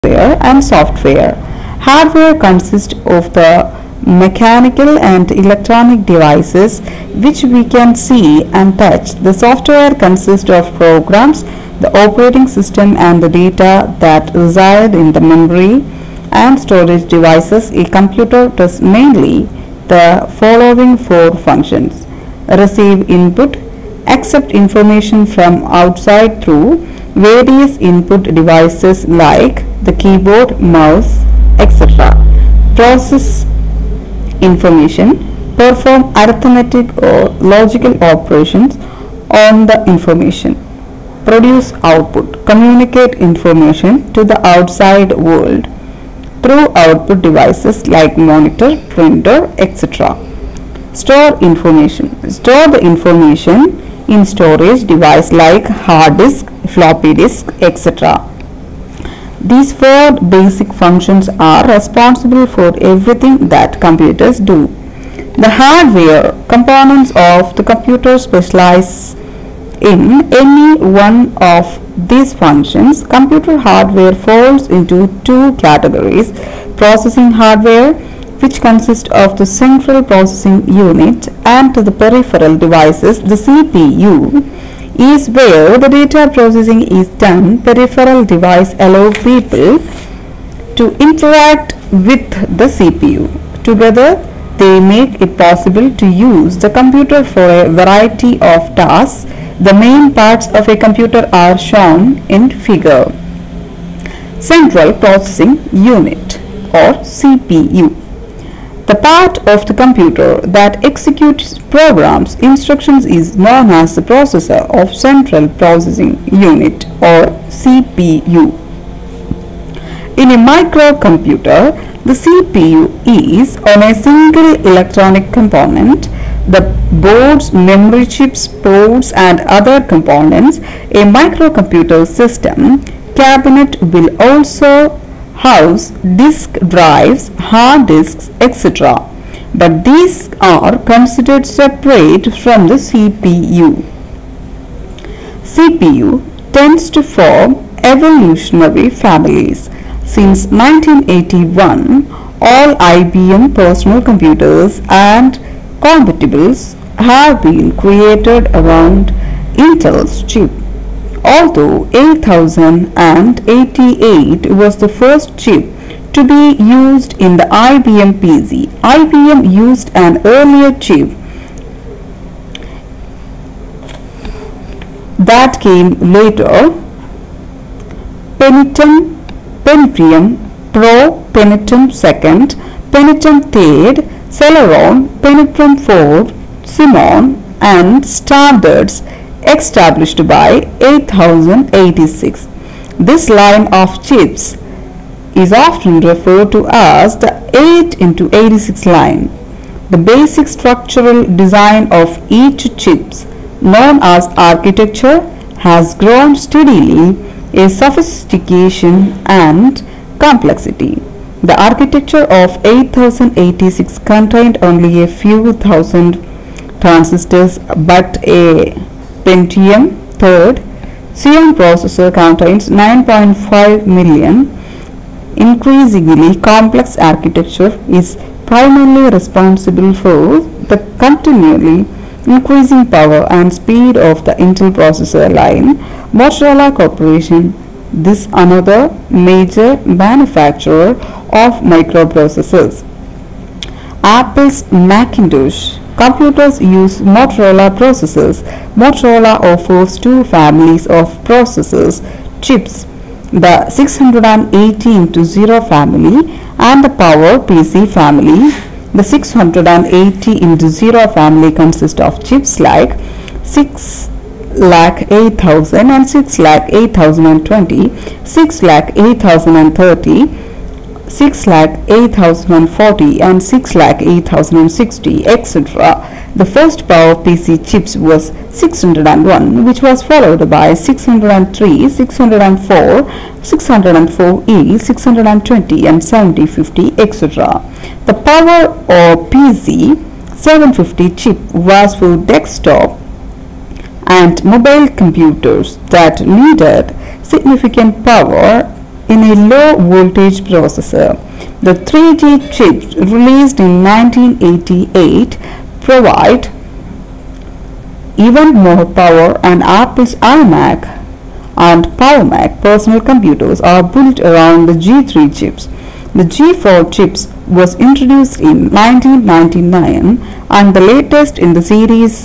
hardware and software. Hardware consists of the mechanical and electronic devices which we can see and touch. The software consists of programs, the operating system and the data that reside in the memory and storage devices. A computer does mainly the following four functions: receive input, accept information from outside through various input devices like the keyboard, mouse, etc., process information, perform arithmetic or logical operations on the information, produce output, communicate information to the outside world through output devices like monitor, printer, etc. Store information. Store the information in storage device like hard disk, floppy disk, etc. These four basic functions are responsible for everything that computers do. The hardware components of the computer specialize in any one of these functions. Computer hardware falls into two categories: processing hardware, which consists of the central processing unit, and the peripheral devices. The CPU is where the data processing is done. Peripheral devices allow people to interact with the CPU. Together, they make it possible to use the computer for a variety of tasks. The main parts of a computer are shown in figure. Central Processing Unit or CPU. The part of the computer that executes programs, instructions is known as the processor of Central Processing Unit or CPU. In a microcomputer, the CPU is on a single electronic component. The boards, memory chips, ports and other components. A microcomputer system cabinet will also house disk drives, hard disks, etc. But these are considered separate from the CPU. CPU tends to form evolutionary families. Since 1981, all IBM personal computers and compatibles have been created around Intel's chip. Although 8088 was the first chip to be used in the IBM PC, IBM used an earlier chip that came later: Pentium Pro, Pentium II, Pentium III, Celeron, Pentium IV, Xeon, and standards established by 8086. This line of chips is often referred to as the 8x86 line. The basic structural design of each chip, known as architecture, has grown steadily in sophistication and complexity. The architecture of 8086 contained only a few thousand transistors, but a Pentium III Xeon processor contains 9.5 million. Increasingly complex architecture is primarily responsible for the continually increasing power and speed of the Intel processor line. Motorola Corporation, this another major manufacturer of microprocessors. Apple's Macintosh computers use Motorola processors. Motorola offers two families of processors chips: the 680x0 family and the PowerPC family. The 680x0 family consists of chips like 6,80,000 and 6,80,020, 6,80,030, 6,80,040 and 6,80,060, etc. The first PowerPC chips was 601, which was followed by 603, 604, 604E, 620 and 7050, etc. The Power or PC 750 chip was for desktop and mobile computers that needed significant power in a low voltage processor. The 3G chips released in 1988 provide even more power, and Apple's iMac and PowerMac personal computers are built around the G3 chips. The G4 chips was introduced in 1999 and the latest in the series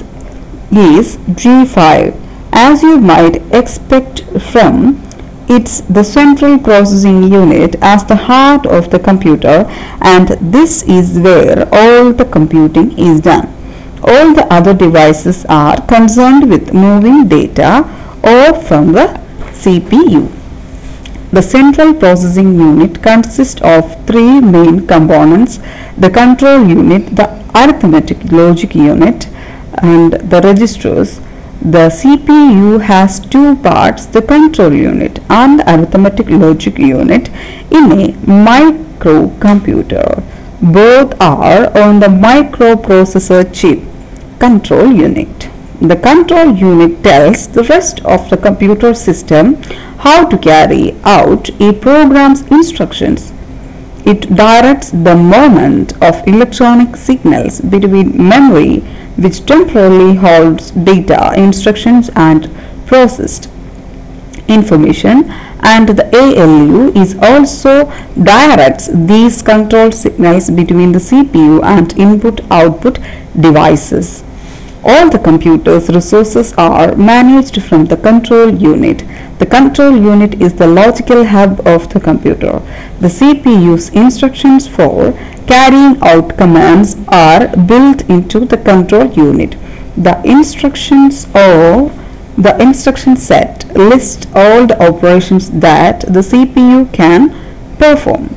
is G5. As you might expect from it's the central processing unit as the heart of the computer, and this is where all the computing is done. All the other devices are concerned with moving data or from the CPU. The central processing unit consists of three main components: the control unit, the arithmetic logic unit, and the registers. The CPU has two parts, the control unit and the arithmetic logic unit in a microcomputer. Both are on the microprocessor chip control unit. The control unit tells the rest of the computer system how to carry out a program's instructions. It directs the movement of electronic signals between memory, which temporarily holds data, instructions and processed information, and the ALU is also directs these control signals between the CPU and input-output devices. All the computer's resources are managed from the control unit. The control unit is the logical hub of the computer. The CPU's instructions for carrying out commands are built into the control unit. The instructions or the instruction set lists all the operations that the CPU can perform.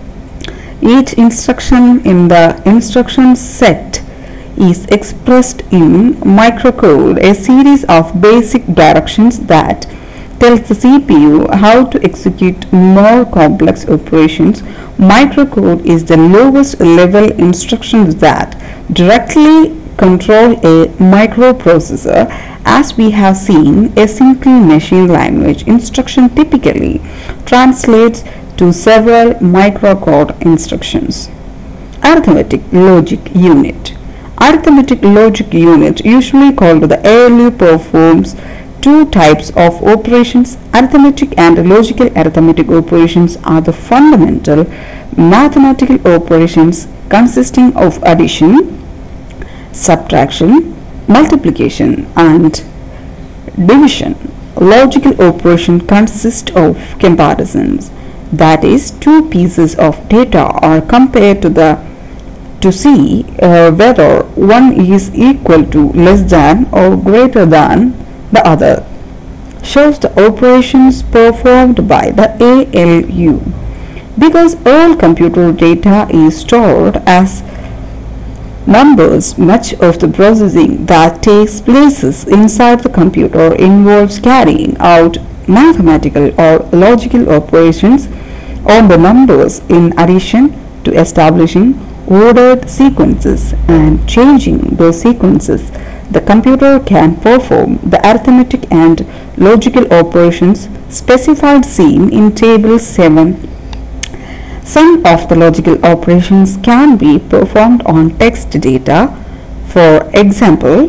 Each instruction in the instruction set is expressed in microcode, a series of basic directions that tells the CPU how to execute more complex operations. Microcode is the lowest level instructions that directly control a microprocessor. As we have seen, a single machine language instruction typically translates to several microcode instructions. Arithmetic logic unit. Arithmetic logic unit, usually called the ALU, performs two types of operations. Arithmetic and logical arithmetic operations are the fundamental mathematical operations consisting of addition, subtraction, multiplication and division. Logical operation consists of comparisons, that is, two pieces of data are compared to see whether one is equal to, less than or greater than the other. Shows the operations performed by the ALU. Because all computer data is stored as numbers, much of the processing that takes place inside the computer involves carrying out mathematical or logical operations on the numbers in addition to establishing ordered sequences and changing those sequences. The computer can perform the arithmetic and logical operations specified seen in table 7. Some of the logical operations can be performed on text data. For example,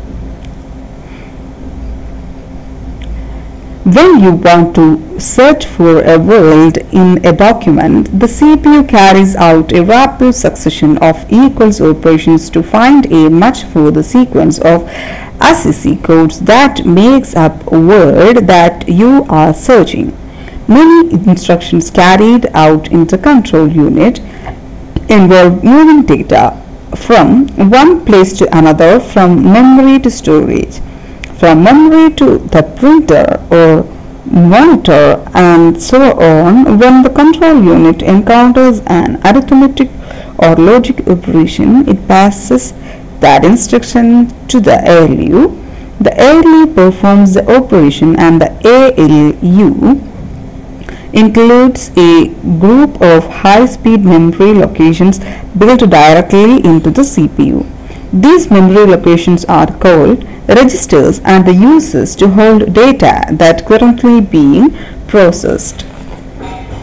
when you want to search for a word in a document, the CPU carries out a rapid succession of equals operations to find a match for the sequence of ASCII codes that makes up a word that you are searching. Many instructions carried out in the control unit involve moving data from one place to another, from memory to storage, from memory to the printer or monitor, and so on. When the control unit encounters an arithmetic or logic operation, it passes that instruction to the ALU. The ALU performs the operation, and the ALU includes a group of high-speed memory locations built directly into the CPU. These memory locations are called registers and uses to hold data that currently being processed.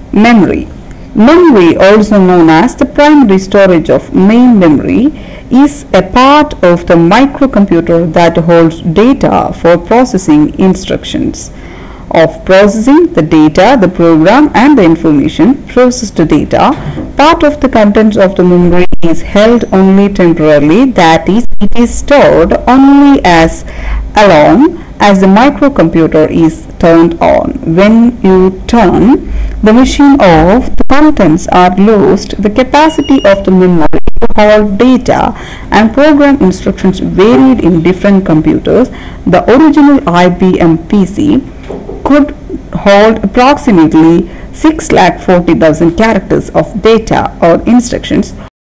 Memory. Memory, also known as the primary storage of main memory, is a part of the microcomputer that holds data for processing instructions. Of processing the data, the program and the information processed data, part of the contents of the memory is held only temporarily, that is, it is stored only as long as the microcomputer is turned on. When you turn the machine off, the contents are lost. The capacity of the memory to hold data and program instructions varied in different computers. The original IBM PC could hold approximately 6,40,000 characters of data or instructions,